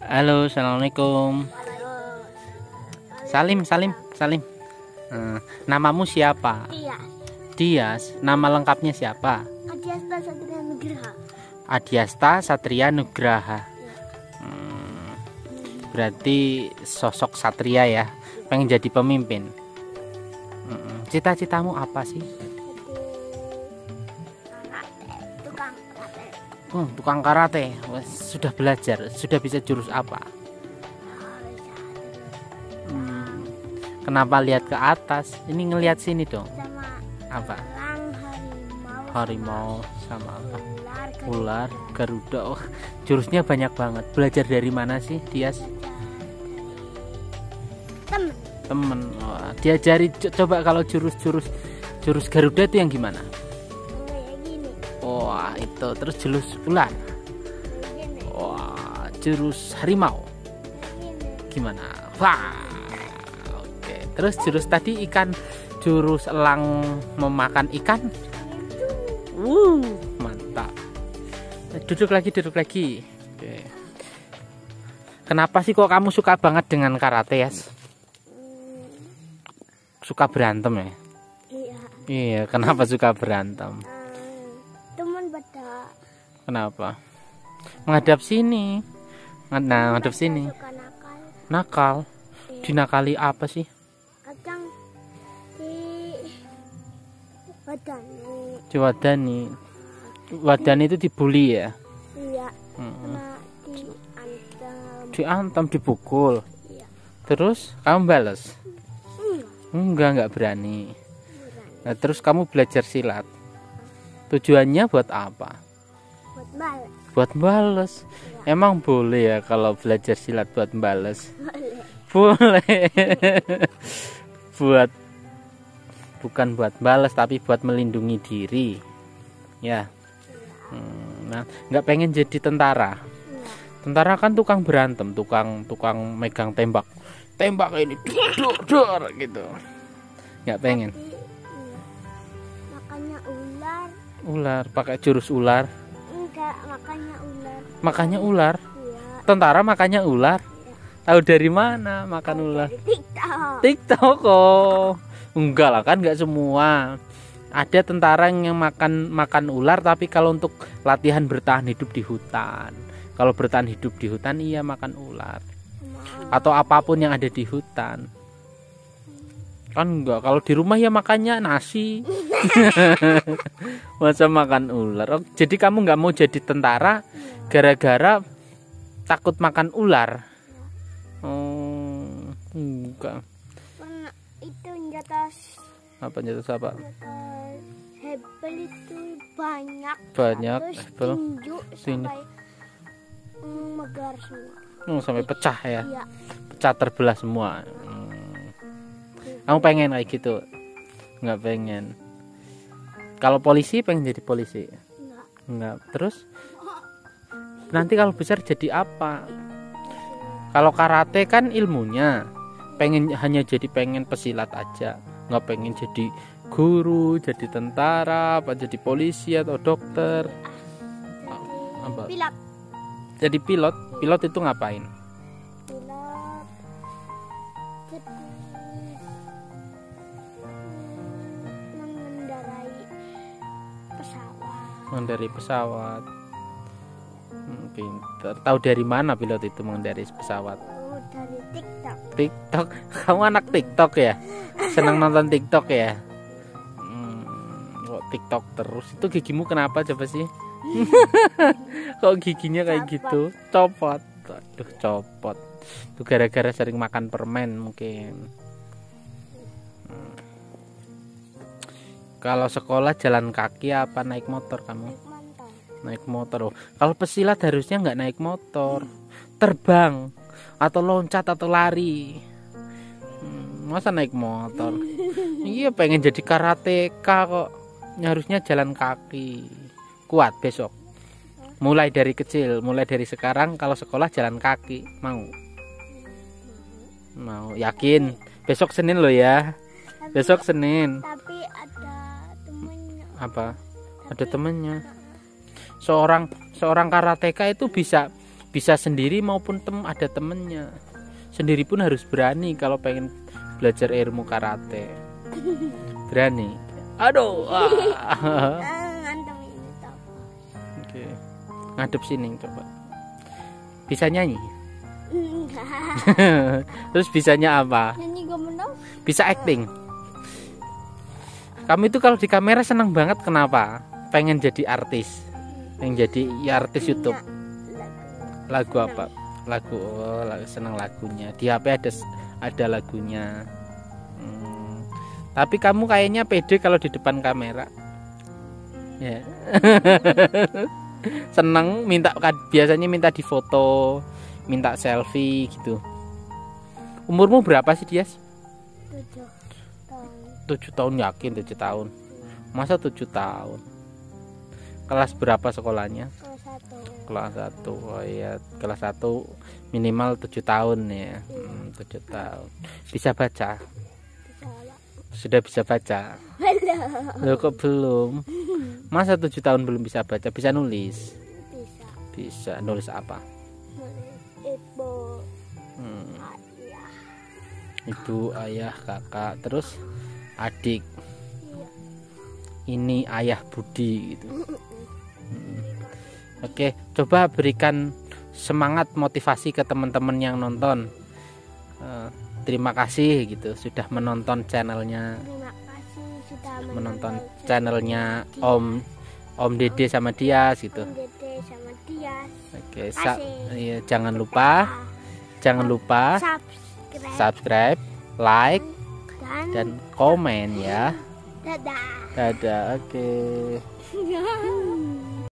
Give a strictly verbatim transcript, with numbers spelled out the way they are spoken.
Halo, assalamualaikum. Salim, Salim, Salim. Eh, namamu siapa? Iya. Dias. Nama lengkapnya siapa? Adiasta Satria Nugraha. Adiasta Satria Nugraha. Hmm, berarti sosok satria ya, pengen jadi pemimpin. Hmm, cita-citamu apa sih? Tukang karate. Hmm, tukang karate. Wes, sudah belajar, sudah bisa jurus apa? Hmm, kenapa lihat ke atas? Ini ngelihat sini dong. Sama Apa? elang, harimau, Harimau sama apa? ular, Ular, Garuda. Oh, jurusnya banyak banget. Belajar dari mana sih, Dias? temen. Temen. Wah, diajari co- coba kalau jurus-jurus jurus Garuda itu yang gimana? Kayak gini, Wah, itu terus jurus ular. gini, Wah, jurus harimau gini. gimana? Wah. Oke, terus jurus tadi ikan, jurus elang memakan ikan. Wuh, mantap. Eh, Duduk lagi, duduk lagi. Oke. Kenapa sih kok kamu suka banget dengan karate, Yas? Suka berantem ya? Iya. Iya, kenapa suka berantem? Eh, teman pada Kenapa? Menghadap sini. Nah, menghadap sini. suka nakal. Nakal. Iya. Dinakali apa sih? Kadang di badan. Diwadani. Wadani itu dibully ya? Iya. Hmm. Kena diantem. Diantem, dipukul. Iya. Terus kamu balas? Enggak. Enggak, enggak berani. Berani. Nah, terus kamu belajar silat. Tujuannya buat apa? Buat balas. Buat bales. Iya. Emang boleh ya kalau belajar silat buat bales? Boleh. Boleh. Buat bukan buat balas tapi buat melindungi diri. Ya. Hmm, nah, nggak pengen jadi tentara. Enggak. Tentara kan tukang berantem, tukang tukang megang tembak. Tembak ini dor dor gitu. Nggak pengen. Tapi, iya. Makanya ular. Ular, pakai jurus ular. Enggak, makanya ular. Makanya ular. Iya. Tentara makanya ular. Tahu dari mana makan ular? Dari TikTok. TikTok kok. Enggak lah, kan enggak semua. Ada tentara yang makan makan ular, tapi kalau untuk latihan bertahan hidup di hutan. Kalau bertahan hidup di hutan iya makan ular. Atau apapun yang ada di hutan. Kan enggak, kalau di rumah ya makannya nasi. Masa makan ular. Oh, jadi kamu nggak mau jadi tentara gara-gara takut makan ular? Oh, enggak. Pernah itu jatah Apa jatuh apa? jatah hebel itu banyak. Banyak Terus hebel. tinju Tinju. sampai mm, megar semua. Oh, sampai pecah ya. Iya. Pecah terbelah semua. Hmm. Kamu pengen kayak gitu? Nggak pengen. Kalau polisi pengen jadi polisi? Enggak. Nggak. Terus nanti kalau besar jadi apa? Kalau karate kan ilmunya pengen hanya jadi pengen pesilat aja, nggak pengen jadi guru, jadi tentara, apa jadi polisi atau dokter. Apa? Pilot. Jadi pilot. Pilot itu ngapain? Pilot. Jadi mm, mengendarai pesawat. Mengendarai pesawat. Hmm, pinter. Tahu dari mana pilot itu mengendarai pesawat? Oh, dari TikTok. TikTok. Kamu anak TikTok ya? Senang nonton TikTok ya? Hmm, kok TikTok terus? Itu gigimu kenapa coba sih? Kok giginya kayak Copot. gitu? Copot. Aduh, copot. Itu gara-gara sering makan permen mungkin. Hmm. Kalau sekolah jalan kaki apa naik motor kamu? Naik motor. Naik motor. Oh, kalau pesilat harusnya nggak naik motor, terbang atau loncat atau lari. Hmm, masa naik motor? Iya, pengen jadi karateka kok. Harusnya jalan kaki. Kuat besok. Mulai dari kecil, mulai dari sekarang kalau sekolah jalan kaki, mau? Mau, yakin? Besok Senin lo ya. Tapi, Besok Senin. tapi ada temennya. Apa? Ada temennya. Seorang seorang karateka itu bisa bisa sendiri maupun tem ada temennya. Sendiri pun harus berani kalau pengen belajar ilmu karate. Berani. Aduh. Ah. Ngantem ini toh. Oke. Ngadep sini coba. Bisa nyanyi? Enggak. Terus bisanya apa? Nyanyi gak menang. Bisa acting. Kamu itu kalau di kamera senang banget, kenapa? Pengen jadi artis. Pengen jadi ya, artis YouTube. Lagu apa? Lagu, oh, senang lagunya. Di H P ada ada lagunya. Hmm. Tapi kamu kayaknya pede kalau di depan kamera. Ya. Seneng minta, biasanya minta difoto, minta selfie gitu. Umurmu berapa sih, Dias? Tujuh tahun. Tujuh tahun, yakin tujuh tahun? Masa tujuh tahun? Kelas berapa sekolahnya? Kelas satu. Kelas satu. Oh iya, kelas satu minimal tujuh tahun ya. Hmm, tujuh tahun. Bisa baca? Bisa lah. Sudah bisa baca? Belum. Loh, kok belum? Masa tujuh tahun belum bisa baca? Bisa nulis? Bisa. Bisa. Nulis apa? Nulis ibu, Hmm. ayah. Ibu, ayah, kakak, terus adik. Iya. Ini ayah Budi gitu. Hmm. Oke, coba berikan semangat motivasi ke teman-teman yang nonton. Uh, terima kasih gitu sudah menonton channelnya, Terima kasih sudah menonton channelnya Om Om Dede sama Dias gitu. Om Dede sama Dias. Oke, sa- Kasih. iya, jangan lupa, jangan lupa subscribe, subscribe, like, dan, dan komen ya. dadah. Dadah, oke.